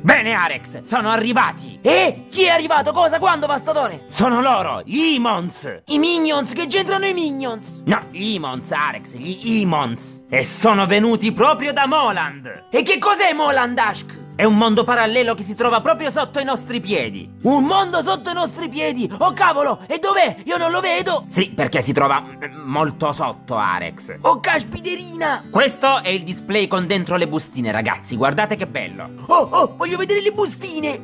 Bene Arex, sono arrivati. E? Chi è arrivato? Cosa? Quando, Vastatore? Sono loro, gli Imons. I Minions? Che c'entrano i Minions? No, gli Imons, Arex, gli Imons. E sono venuti proprio da Moland. E che cos'è Moland, Ashk? È un mondo parallelo che si trova proprio sotto i nostri piedi. Un mondo sotto i nostri piedi? Oh cavolo, e dov'è? Io non lo vedo. Sì, perché si trova molto sotto, Arex. Oh caspiterina. Questo è il display con dentro le bustine, ragazzi, guardate che bello. Oh, voglio vedere le bustine.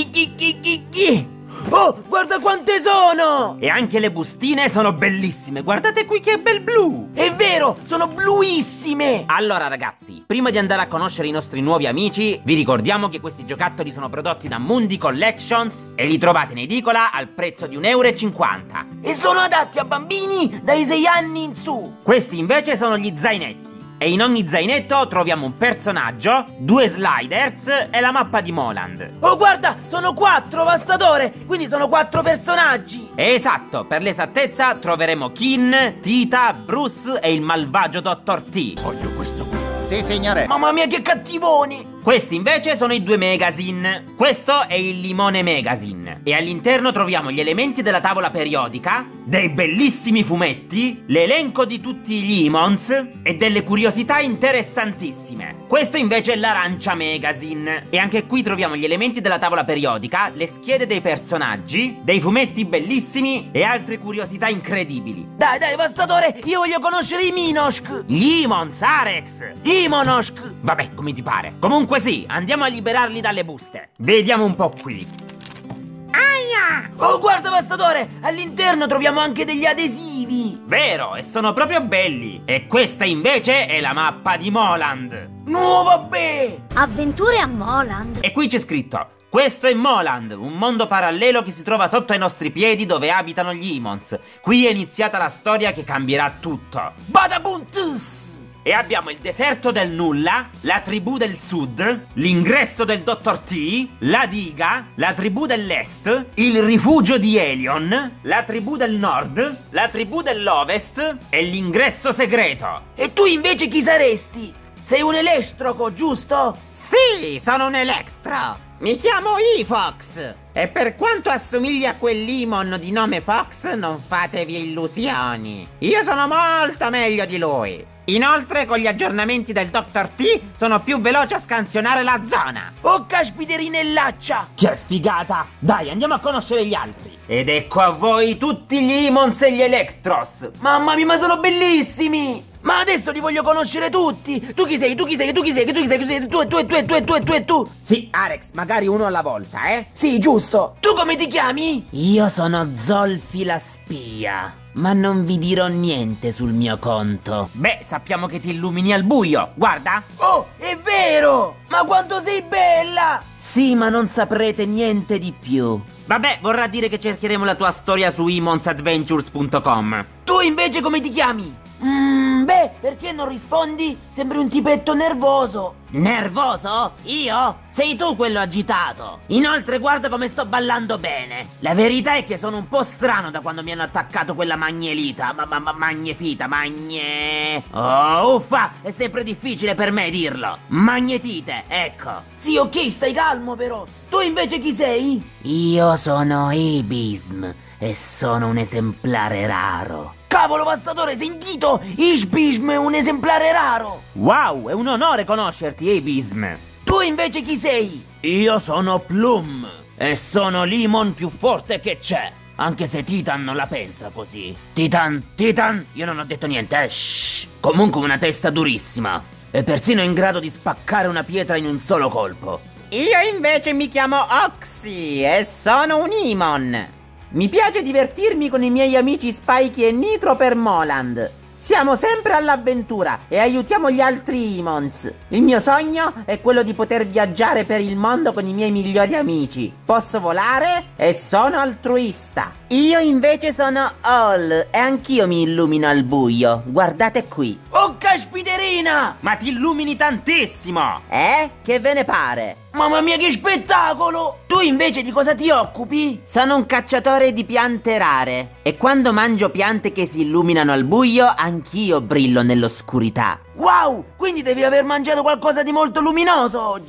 Oh, guarda quante sono! E anche le bustine sono bellissime, guardate qui che bel blu! È vero, sono bluissime! Allora ragazzi, prima di andare a conoscere i nostri nuovi amici, vi ricordiamo che questi giocattoli sono prodotti da Mundi Collections e li trovate in edicola al prezzo di 1,50 €. E sono adatti a bambini dai 6 anni in su! Questi invece sono gli zainetti. E in ogni zainetto troviamo un personaggio, 2 sliders e la mappa di Moland. Oh guarda, sono 4, Vastatore, quindi sono 4 personaggi. Esatto, per l'esattezza troveremo Kin, Tita, Bruce e il malvagio Dottor T. Voglio questo qui. Sì, signore. Mamma mia che cattivoni. Questi invece sono i 2 Megazine. Questo è il Limone Megazine. E all'interno troviamo gli elementi della tavola periodica, dei bellissimi fumetti, l'elenco di tutti gli Imons e delle curiosità interessantissime. Questo invece è l'Arancia Megazine. E anche qui troviamo gli elementi della tavola periodica, le schede dei personaggi, dei fumetti bellissimi e altre curiosità incredibili. Dai, Vastatore, io voglio conoscere i Minoshk. Gli Imons, Arex. Gli Monoshk. Vabbè, come ti pare. Comunque sì, andiamo a liberarli dalle buste. Vediamo un po' qui. Aia! Oh, guarda, Vastatore, all'interno troviamo anche degli adesivi. Vero, e sono proprio belli. E questa invece è la mappa di Moland. No, vabbè! Avventure a Moland. E qui c'è scritto: questo è Moland, un mondo parallelo che si trova sotto ai nostri piedi dove abitano gli Imons. Qui è iniziata la storia che cambierà tutto. Badabuntus! E abbiamo il deserto del nulla, la tribù del sud, l'ingresso del Dottor T, la diga, la tribù dell'est, il rifugio di Helion, la tribù del nord, la tribù dell'ovest e l'ingresso segreto. E tu invece chi saresti? Sei un elettroco, giusto? Sì, sono un elettro. Mi chiamo E-Fox. E per quanto assomigli a quell'Imon di nome Fox, non fatevi illusioni. Io sono molto meglio di lui. Inoltre, con gli aggiornamenti del Dr. T, sono più veloce a scansionare la zona. Oh, caspiterinellaccia! Che figata! Dai, andiamo a conoscere gli altri. Ed ecco a voi tutti gli Imons e gli Electros. Mamma mia, ma sono bellissimi! Ma adesso li voglio conoscere tutti! Tu chi sei? Tu chi sei? Tu chi sei? Tu chi sei? Tu sei? Tu! Sì, Arex, magari uno alla volta, eh? Sì, giusto! Tu come ti chiami? Io sono Zolfi la spia, ma non vi dirò niente sul mio conto. Beh, sappiamo che ti illumini al buio, guarda! Oh, è vero! Ma quanto sei bella! Sì, ma non saprete niente di più. Vabbè, vorrà dire che cercheremo la tua storia su imonsadventures.com. Tu invece come ti chiami? Beh, perché non rispondi? Sembri un tipetto nervoso. Nervoso? Io? Sei tu quello agitato. Inoltre guarda come sto ballando bene. La verità è che sono un po' strano da quando mi hanno attaccato quella magnelita. Magnefita, Oh, uffa, è sempre difficile per me dirlo. Magnetite, ecco. Sì, ok, stai calmo però. Tu invece chi sei? Io sono Ibism e sono un esemplare raro. Cavolo, Vastatore, hai sentito? Ishbism è un esemplare raro. Wow, è un onore conoscerti, Ibism. Tu invece chi sei? Io sono Plum e sono l'Imon più forte che c'è. Anche se Titan non la pensa così. Titan, io non ho detto niente, shh. Comunque una testa durissima e persino in grado di spaccare una pietra in un solo colpo. Io invece mi chiamo Oxy e sono un Imon. Mi piace divertirmi con i miei amici Spikey e Nitro per Moland. Siamo sempre all'avventura e aiutiamo gli altri Imons. Il mio sogno è quello di poter viaggiare per il mondo con i miei migliori amici. Posso volare e sono altruista. Io invece sono All e anch'io mi illumino al buio. Guardate qui. Oh, caspiterina! Ma ti illumini tantissimo! Che ve ne pare? Mamma mia, che spettacolo! Tu invece di cosa ti occupi? Sono un cacciatore di piante rare e quando mangio piante che si illuminano al buio, anch'io brillo nell'oscurità. Wow, quindi devi aver mangiato qualcosa di molto luminoso oggi.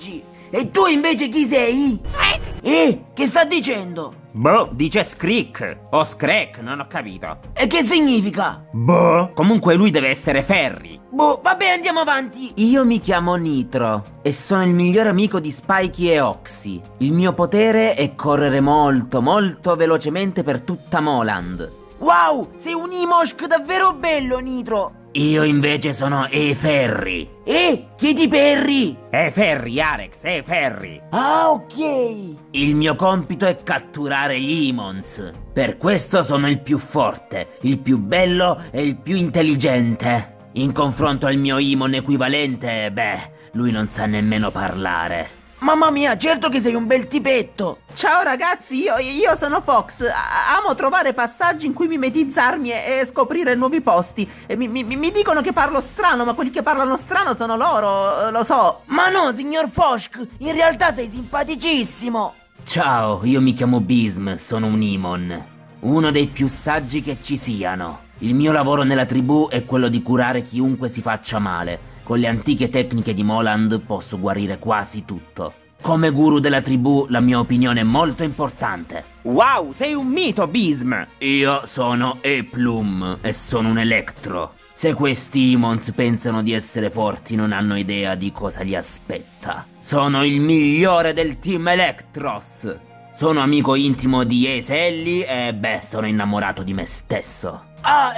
E tu invece chi sei? Che sta dicendo? Boh, dice Screek o Screk, non ho capito. E che significa? Boh. Comunque lui deve essere Ferri. Boh, vabbè, andiamo avanti. Io mi chiamo Nitro e sono il miglior amico di Spikey e Oxy. Il mio potere è correre molto, molto velocemente per tutta Moland. Wow, sei un Imoshk davvero bello, Nitro. Io invece sono Ferri. Chiedi Perry. Ferri, Arex, Ferri. Ah, ok. Il mio compito è catturare gli Imons. Per questo sono il più forte, il più bello e il più intelligente. In confronto al mio Imon equivalente, lui non sa nemmeno parlare. Mamma mia, certo che sei un bel tipetto. Ciao ragazzi, io sono Fox. Amo trovare passaggi in cui mimetizzarmi e scoprire nuovi posti. E mi dicono che parlo strano, ma quelli che parlano strano sono loro, lo so. Ma no, signor Fosk, in realtà sei simpaticissimo. Ciao, io mi chiamo Bism, sono un Imon. Uno dei più saggi che ci siano. Il mio lavoro nella tribù è quello di curare chiunque si faccia male. Con le antiche tecniche di Moland posso guarire quasi tutto. Come guru della tribù la mia opinione è molto importante. Wow, sei un mito, Bism! Io sono Eplum e sono un elettro. Se questi Imons pensano di essere forti non hanno idea di cosa li aspetta. Sono il migliore del team Electros. Sono amico intimo di Ace Ellie e sono innamorato di me stesso.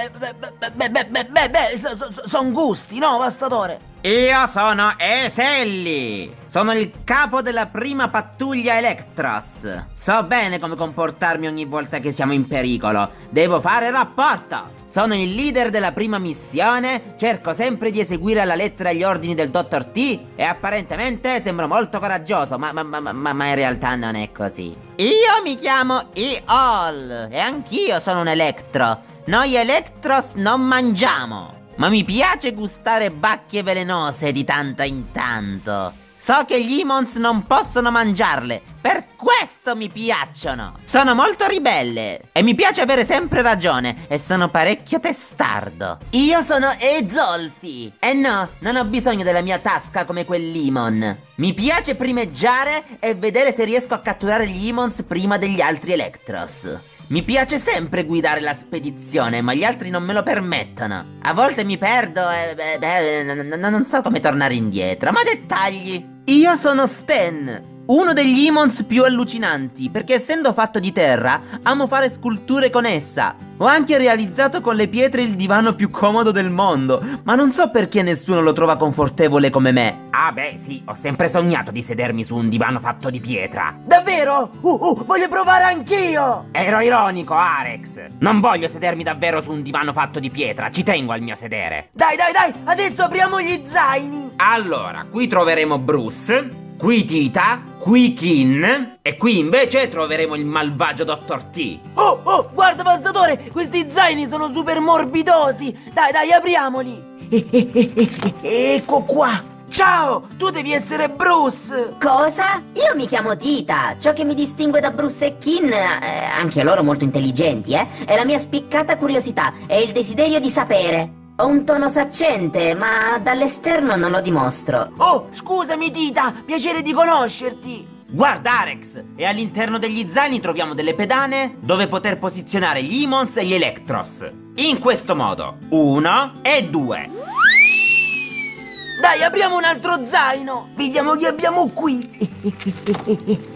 Son gusti, no, Vastatore? Io sono Eselli. Sono il capo della prima pattuglia Electros. So bene come comportarmi ogni volta che siamo in pericolo. Devo fare rapporto. Sono il leader della prima missione. Cerco sempre di eseguire alla lettera gli ordini del Dottor T. E apparentemente sembro molto coraggioso, ma in realtà non è così. Io mi chiamo E-All e anch'io sono un Electro. Noi Electros non mangiamo, ma mi piace gustare bacche velenose di tanto in tanto. So che gli Imons non possono mangiarle, per questo mi piacciono. Sono molto ribelle e mi piace avere sempre ragione e sono parecchio testardo. Io sono Ezolfi e no, non ho bisogno della mia tasca come quell'Imon. Mi piace primeggiare e vedere se riesco a catturare gli Imons prima degli altri Electros. Mi piace sempre guidare la spedizione, ma gli altri non me lo permettono. A volte mi perdo e non so come tornare indietro, ma dettagli. Io sono Stan, uno degli Imons più allucinanti, perché essendo fatto di terra, amo fare sculture con essa. Ho anche realizzato con le pietre il divano più comodo del mondo, ma non so perché nessuno lo trova confortevole come me. Ah sì, ho sempre sognato di sedermi su un divano fatto di pietra. Davvero? Voglio provare anch'io! Ero ironico, Arex. Non voglio sedermi davvero su un divano fatto di pietra, ci tengo al mio sedere. Dai, adesso apriamo gli zaini. Allora, qui troveremo Bruce, qui Tita, qui Kin e qui invece troveremo il malvagio Dottor T. Oh, guarda Vastatore, questi zaini sono super morbidosi. Dai, apriamoli. Ecco qua. Ciao, tu devi essere Bruce. Cosa? Io mi chiamo Tita. Ciò che mi distingue da Bruce e Kin, anche loro molto intelligenti, è la mia spiccata curiosità e il desiderio di sapere. Ho un tono saccente, ma dall'esterno non lo dimostro. Oh, scusami Tita, piacere di conoscerti. Guarda Arex, e all'interno degli zaini troviamo delle pedane dove poter posizionare gli Imons e gli Electros. In questo modo, 1 e 2. Dai, apriamo un altro zaino. Vediamo chi abbiamo qui.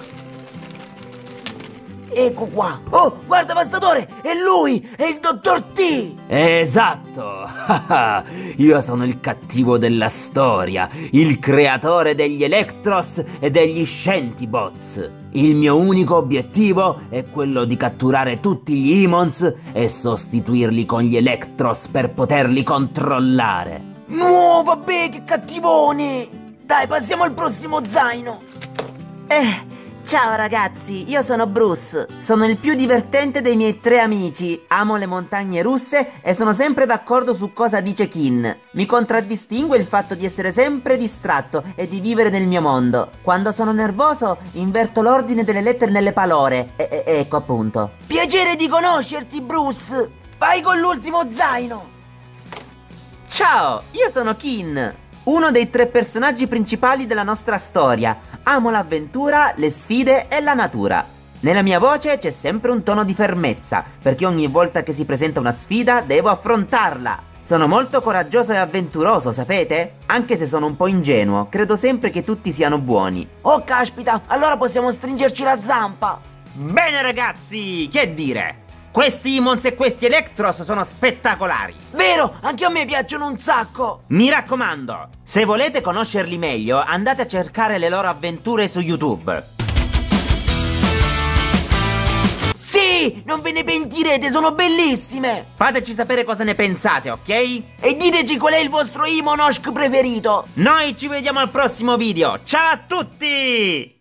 Ecco qua. Oh, guarda Vastatore, è lui, è il Dottor T. Esatto. Io sono il cattivo della storia, il creatore degli Electros e degli Scientibots. Il mio unico obiettivo è quello di catturare tutti gli Imons e sostituirli con gli Electros per poterli controllare. No, vabbè, che cattivone. Dai, passiamo al prossimo zaino. Ciao ragazzi, io sono Bruce, sono il più divertente dei miei 3 amici, amo le montagne russe e sono sempre d'accordo su cosa dice Kin. Mi contraddistingue il fatto di essere sempre distratto e di vivere nel mio mondo. Quando sono nervoso inverto l'ordine delle lettere nelle parole, ecco appunto. Piacere di conoscerti Bruce, vai con l'ultimo zaino. Ciao, io sono Kin. uno dei 3 personaggi principali della nostra storia. Amo l'avventura, le sfide e la natura. Nella mia voce c'è sempre un tono di fermezza, perché ogni volta che si presenta una sfida devo affrontarla. Sono molto coraggioso e avventuroso, sapete? Anche se sono un po' ingenuo, credo sempre che tutti siano buoni. Oh caspita, allora possiamo stringerci la zampa. Bene ragazzi, che dire? Questi Imons e questi Electros sono spettacolari. Vero, anche a me piacciono un sacco. Mi raccomando, se volete conoscerli meglio, andate a cercare le loro avventure su YouTube. Sì, non ve ne pentirete, sono bellissime. Fateci sapere cosa ne pensate, ok? E diteci qual è il vostro Imonoshk preferito. Noi ci vediamo al prossimo video. Ciao a tutti!